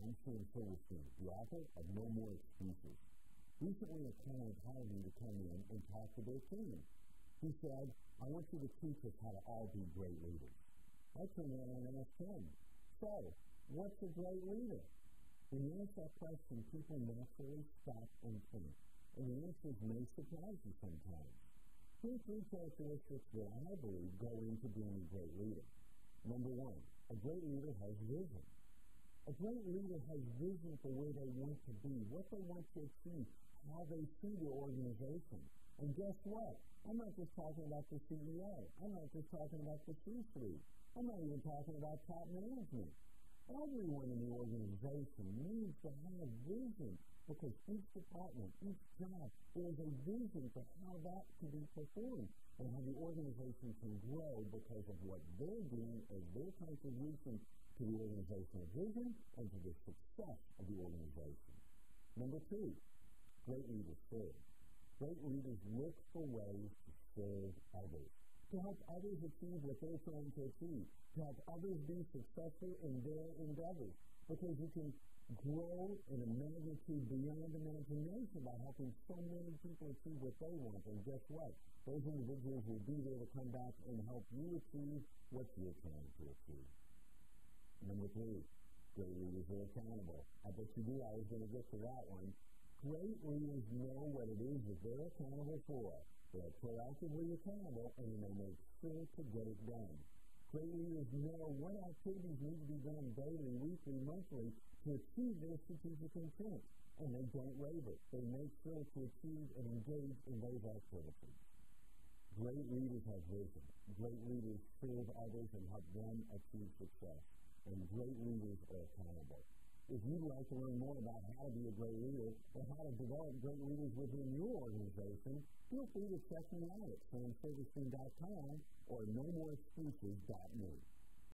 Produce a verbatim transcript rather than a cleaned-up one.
Sam Silverstein, the author of No More Excuses. Recently, a client hired me to come in and talk to their team. He said, I want you to teach us how to all be great leaders. I turned around and asked him, so, what's a great leader? When you ask that question, people naturally stop and think, and the answers may surprise you sometimes. Here are three characteristics that I believe go into being a great leader. Number one, a great leader has vision. A great leader has vision for where they want to be, what they want to achieve, how they see their organization. And guess what? I'm not just talking about the C E O. I'm not just talking about the C-suite. I'm not even talking about top management. Everyone in the organization needs to have vision because each department, each job, there is a vision for how that can be performed and how the organization can grow because of what they're doing as their contribution to the organizational vision and to the success of the organization. Number two, great leaders serve. Great leaders look for ways to serve others, to help others achieve what they're trying to achieve, to help others be successful in their endeavors, because you can grow in a magnitude beyond imagination by helping so many people achieve what they want. And guess what? Those individuals will be there to come back and help you achieve what you're trying to achieve. Number three, great leaders are accountable. I bet you do. I was going to get to that one. Great leaders know what it is that they're accountable for. They're proactively accountable, and they make sure to get it done. Great leaders know what activities need to be done daily, weekly, monthly to achieve their strategic intent, and they don't waver. They make sure to achieve and engage in those activities. Great leaders have vision. Great leaders serve others and help them achieve success. And great leaders are accountable. If you'd like to learn more about how to be a great leader or how to develop great leaders within your organization, feel free to check me out at sam silverstein dot com or no more excuses dot me.